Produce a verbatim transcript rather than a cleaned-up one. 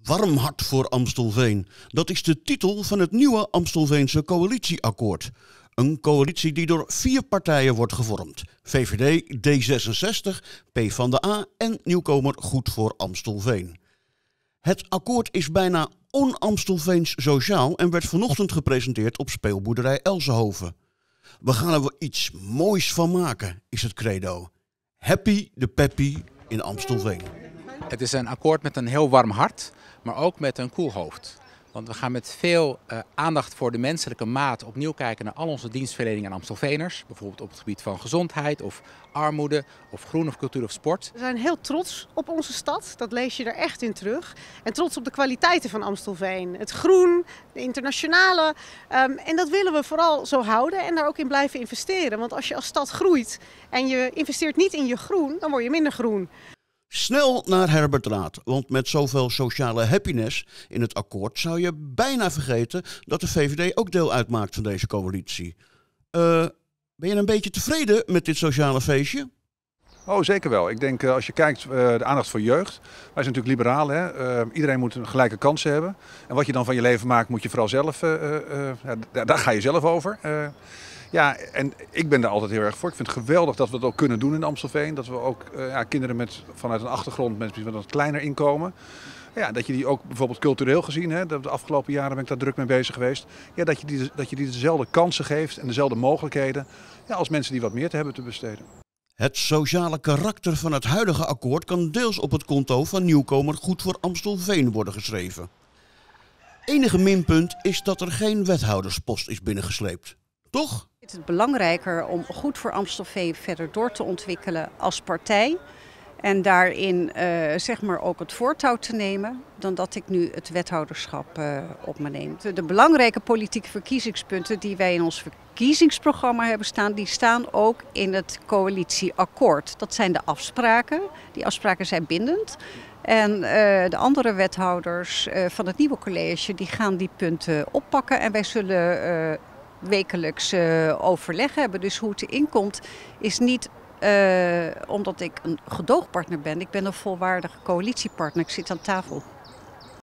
warm hart voor Amstelveen. Dat is de titel van het nieuwe Amstelveense coalitieakkoord. Een coalitie die door vier partijen wordt gevormd. V V D, D zesenzestig, PvdA en nieuwkomer Goed voor Amstelveen. Het akkoord is bijna on-Amstelveens sociaal en werd vanochtend gepresenteerd op speelboerderij Elsenhoven. We gaan er wel iets moois van maken, is het credo. Happy de Peppy in Amstelveen. Het is een akkoord met een heel warm hart, maar ook met een koel hoofd. Want we gaan met veel uh, aandacht voor de menselijke maat opnieuw kijken naar al onze dienstverlening aan Amstelveeners. Bijvoorbeeld op het gebied van gezondheid of armoede of groen of cultuur of sport. We zijn heel trots op onze stad, dat lees je er echt in terug. En trots op de kwaliteiten van Amstelveen. Het groen, de internationale. Um, en dat willen we vooral zo houden en daar ook in blijven investeren. Want als je als stad groeit en je investeert niet in je groen, dan word je minder groen. Snel naar Herbert Raad, want met zoveel sociale happiness in het akkoord zou je bijna vergeten dat de V V D ook deel uitmaakt van deze coalitie. Uh, ben je een beetje tevreden met dit sociale feestje? Oh, zeker wel. Ik denk als je kijkt uh, de aandacht voor jeugd. Wij zijn natuurlijk liberalen. Hè? Uh, iedereen moet een gelijke kansen hebben. En wat je dan van je leven maakt moet je vooral zelf, uh, uh, ja, daar ga je zelf over. Uh, Ja, en ik ben daar altijd heel erg voor. Ik vind het geweldig dat we het ook kunnen doen in Amstelveen. Dat we ook uh, ja, kinderen met, vanuit een achtergrond, mensen met een wat kleiner inkomen. Ja, dat je die ook bijvoorbeeld cultureel gezien, hè, de afgelopen jaren ben ik daar druk mee bezig geweest. Ja, dat je die, dat je die dezelfde kansen geeft en dezelfde mogelijkheden ja, als mensen die wat meer te hebben te besteden. Het sociale karakter van het huidige akkoord kan deels op het konto van nieuwkomer Goed voor Amstelveen worden geschreven. Enige minpunt is dat er geen wethouderspost is binnengesleept. Toch? Het is belangrijker om Goed voor Amstelveen verder door te ontwikkelen als partij. En daarin uh, zeg maar ook het voortouw te nemen, dan dat ik nu het wethouderschap uh, op me neem. De, de belangrijke politieke verkiezingspunten die wij in ons verkiezingsprogramma hebben staan, die staan ook in het coalitieakkoord. Dat zijn de afspraken. Die afspraken zijn bindend. En uh, de andere wethouders uh, van het nieuwe college die gaan die punten oppakken en wij zullen Uh, wekelijks uh, overleg hebben. Dus hoe het erin komt is niet uh, omdat ik een gedoogpartner ben. Ik ben een volwaardige coalitiepartner. Ik zit aan tafel.